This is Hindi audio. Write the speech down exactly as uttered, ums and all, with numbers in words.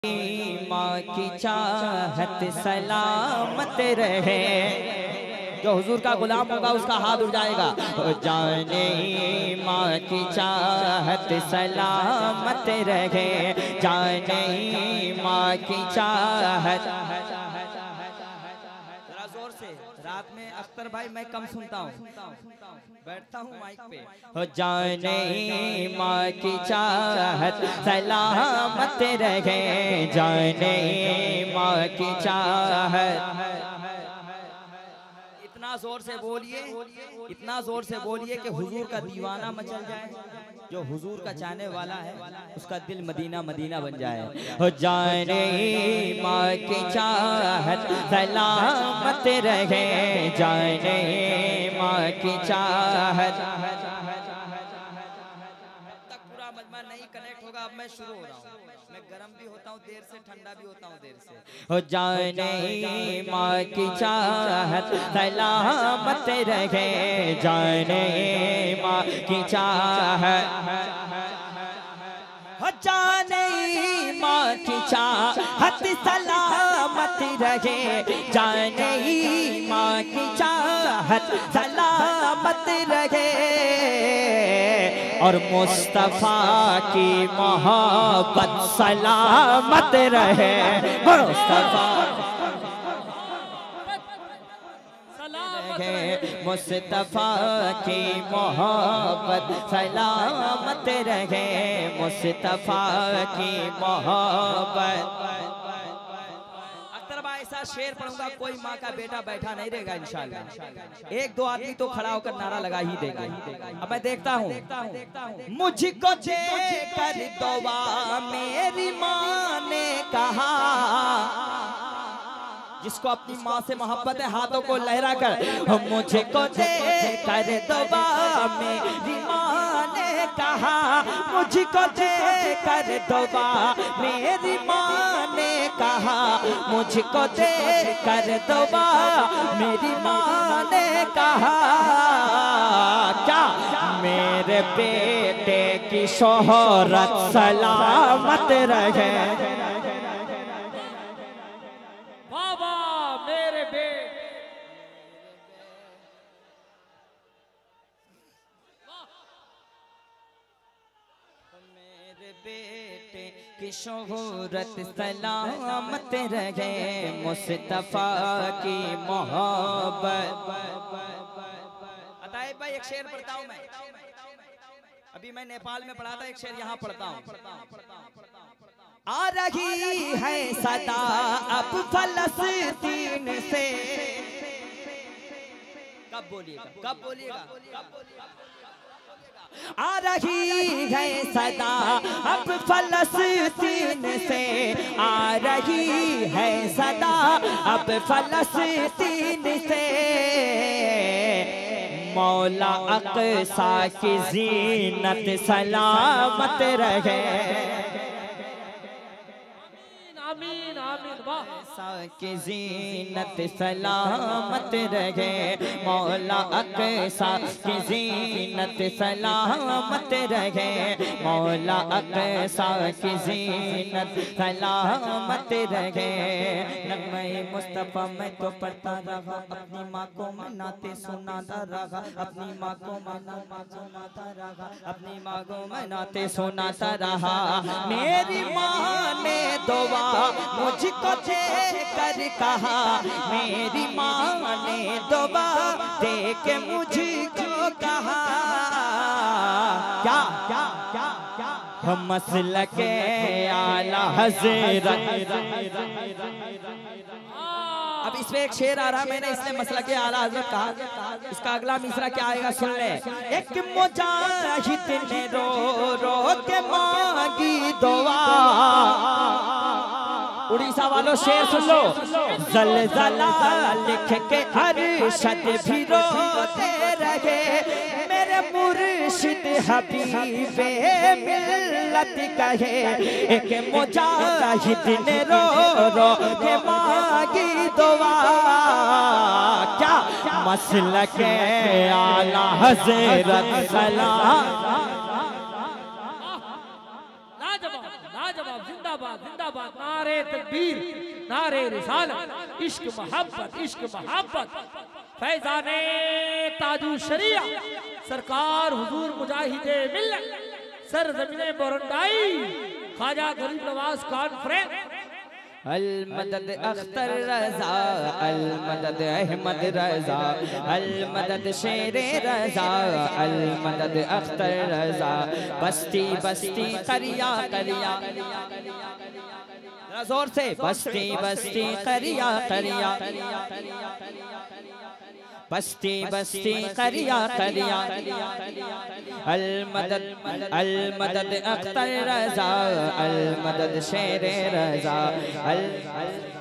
माँ की चाहत सलामत रहे। जो हुजूर का गुलाम होगा उसका हाथ उठ जाएगा। जाने माँ की चाहत सलामत रहे, जाने माँ की चाहत। जरा जोर से, रात में अख्तर भाई मैं कम सुनता हूँ, बैठता हूँ माइक पे। हो जाने माँ की चाहत सलामत रहे, जाने माँ की चाहत। इतना जोर से बोलिए, इतना जोर से बोलिए कि हुजूर का दीवाना मचल जाए। जो हुजूर का चाहने वाला है उसका दिल मदीना मदीना बन जाए। हो जाने माँ की चाहत सलामत रहे, जाने माँ की चाहत। तक पूरा मजमा नहीं कनेक्ट होगा, अब मैं शुरू हो रहा हूँ। मैं गर्म भी होता हूँ देर से, ठंडा भी होता हूँ देर से। हो जाने माँ की चाहत सलामत रहे, जाने माँ की चाहत। हो जाने माँ की चाहत सलामत रहे, जाने माँ की चाहत सलामत रहे। और मुस्तफा की मोहब्बत सलामत रहे, मुस्तफा मुस्तफा की मोहब्बत सलामत रहे, मुस्तफा की मोहब्बत। ऐसा शेर पढ़ूंगा कोई माँ का बेटा बैठा नहीं रहेगा इंशाल्लाह। एक दो आदमी तो खड़ा होकर नारा लगा ही देगा। अब मैं देखता हूँ, मुझको देकर दुआ मेरी माँ ने कहा। जिसको अपनी माँ से मोहब्बत है हाथों को लहरा कर, मुझको देकर दुआ मेरी माँ ने कहा, मुझको देकर दुआ मेरी माँ ने कहा, मुझको देकर दुआ मेरी माँ ने कहा। क्या मेरे बेटे की शोहरत सलामत रहे। बाबा मेरे बेटे, मेरे बेटे की शोहरत सलामत रहे, मुस्तफा की मोहब्बत। अताए भाई एक शेर पढ़ता हूँ मैं, अभी मैं नेपाल में पढ़ा था, एक शेर यहाँ पढ़ता हूँ। आ रही है सदा अब फलस्तीन से। कब बोलिएगा, कब बोलिएगा, आ रही है सदा अब फलस्तीन से, आ रही है सदा अब फलस्तीन से। मौला अक़सा की ज़ीनत सलामत रहे। आमीन आमीन। अक़सा की ज़ीनत सलामत रहे, मौला अक़सा की ज़ीनत सलामत रहे, मौला अक़सा की ज़ीनत सलामत रहे। नग़्मे मुस्तफ़ा मैं तो पढ़ता रहा, अपनी माँ को मनाते सुनाता रहा, अपनी माँ को मनाते सुनाता रहा, अपनी माँ को मनाते सुनाता रहा। मेरी माँ ने दुआ मुझको देकर कहा, मेरी माँ ने दुआ दे के मुझको कहा। क्या क्या क्या क्या हम मसलके आला हज़रत। अब इसमें एक शेर आ रहा, मैंने इसलिए मसलके आला हज़रत कहा। इसका अगला मिसरा क्या आएगा सुन ले। एक मुजाहिद ने रो रो के मांगी दुआ। उड़ीसा वालों शेर सुन लो। ज़लज़ला लिख के अरशद भी रोते रहे, मेरे मुर्शिद हबीबे मिल्लत कहे। एक मुजाहिद ने रो रो के मांगी दुआ। क्या मसलके आला हज़रत सलाम। जिंदाबाद जिंदाबाद जिंदाबाद। नारे तकबीर, नारे रिसालत, इश्क मोहब्बत, इश्क मोहब्बत। फैजाने ताजु शरिया सरकार हुजूर मुजाहिदे मिल्लत, सर ज़मीने बोरंडाई, ख्वाजा गरीब नवाज कॉन्फ्रेंस। अल मदद अख्तर रजा, अल मदद अहमद रजा, अल मदद शेरे रजा, अल मदद अख्तर रजा। बस्ती बस्ती करिया करिया, जोर से बस्ती बस्ती करिया करिया, बस्ती बस्ती करिया करिया। अल मदद अल मदद अख्तर रजा, अल मदद शेरे रजा, अल